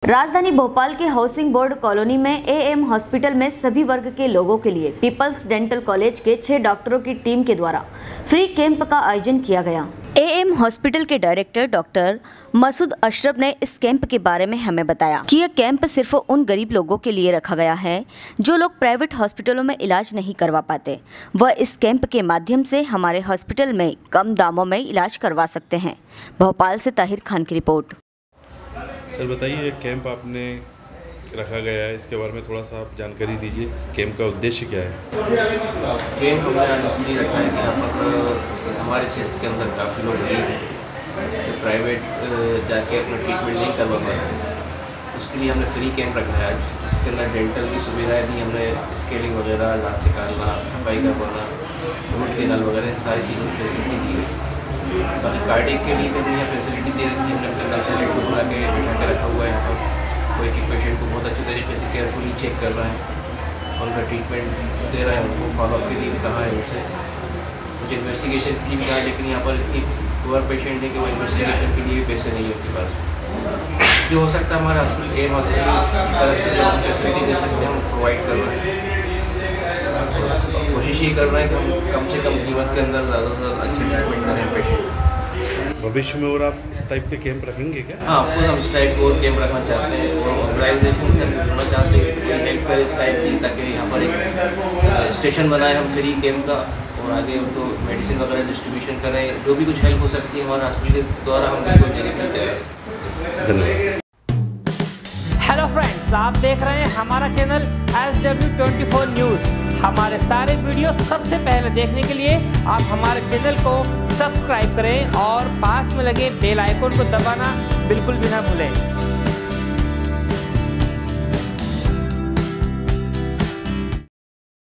राजधानी भोपाल के housing board colony में एएम हॉस्पिटल में सभी वर्ग के लोगों के लिए पीपल्स डेंटल कॉलेज के 6 डॉक्टरों की टीम के द्वारा फ्री कैंप का आयोजन किया गया। एएम हॉस्पिटल के डायरेक्टर डॉक्टर मसूद अशरफ ने इस कैंप के बारे में हमें बताया कि यह कैंप सिर्फ उन गरीब लोगों के लिए रखा गया है जो लोग प्राइवेट हॉस्पिटलों में इलाज नहीं करवा पाते। वह इस कैंप के माध्यम से हमारे हॉस्पिटल में कम दामों में इलाज करवा सकते हैं। भोपाल से ताहिर खान की रिपोर्ट। सर बताइए, कैंप आपने रखा गया है, इसके बारे में थोड़ा सा आप जानकारी दीजिए। कैंप का उद्देश्य क्या है? कैंप हमने इसलिए रखा है कि यहाँ पर हमारे क्षेत्र के अंदर काफ़ी लोग गरीब हैं जो प्राइवेट जाके अपना ट्रीटमेंट नहीं करवा पाते। उसके लिए हमने फ्री कैंप रखा है आज। इसके अंदर डेंटल की सुविधाएं दी हमने, स्केलिंग वगैरह, दांत निकालना, सफाई करवाना, रूट कैनाल वगैरह सारी चीज़ों की फैसिलिटी दी गई। बाकी कार्डियक के लिए भी यहाँ फैसिलिटी दे रखी है। हमने अपने कंसल्टेंट को बुला के बैठा के रखा हुआ है। यहाँ पर कोई एक पेशेंट को बहुत अच्छे तरीके से केयरफुली चेक कर रहा है और उनका ट्रीटमेंट दे रहा है। उनको फॉलोअप के लिए भी कहा है उनसे, मुझे इन्वेस्टिगेशन के लिए भी कहा, लेकिन यहाँ पर इतनी पुअर पेशेंट है कि वो इन्वेस्टिगेशन के लिए भी पैसे नहीं है उनके पास। जो हो सकता है हमारे हॉस्पिटल एएम हॉस्पिटल की तरफ से जो हम फैसिलिटी दे सकते हैं हम प्रोवाइड कर रहे हैं। कोशिश ये कर रहे हैं कि हम कम से कम कीमत के अंदर ज़्यादा से ज़्यादा अच्छे ट्रीटमेंट करें पेशेंट। भविष्य में और आप इस टाइप के कैंप रखेंगे क्या? हाँ, ऑफकोर्स हम इस टाइप के और कैंप रखना चाहते हैं और ऑर्गेनाइजेशन से हम जुड़ना चाहते हैं कि कोई हेल्प करे इस टाइप की, ताकि यहाँ पर एक स्टेशन बनाए हम फ्री कैंप का और आगे उनको मेडिसिन वगैरह डिस्ट्रीब्यूशन करें। जो भी कुछ हेल्प हो सकती है हमारे हॉस्पिटल के द्वारा हम बिल्कुल देने के लिए तैयार हैं। धन्यवाद। हेलो फ्रेंड्स, आप देख रहे हैं हमारा चैनल SW24 न्यूज़। हमारे सारे वीडियो सबसे पहले देखने के लिए आप हमारे चैनल को सब्सक्राइब करें और पास में लगे बेल आइकन को दबाना बिल्कुल भी ना भूलें।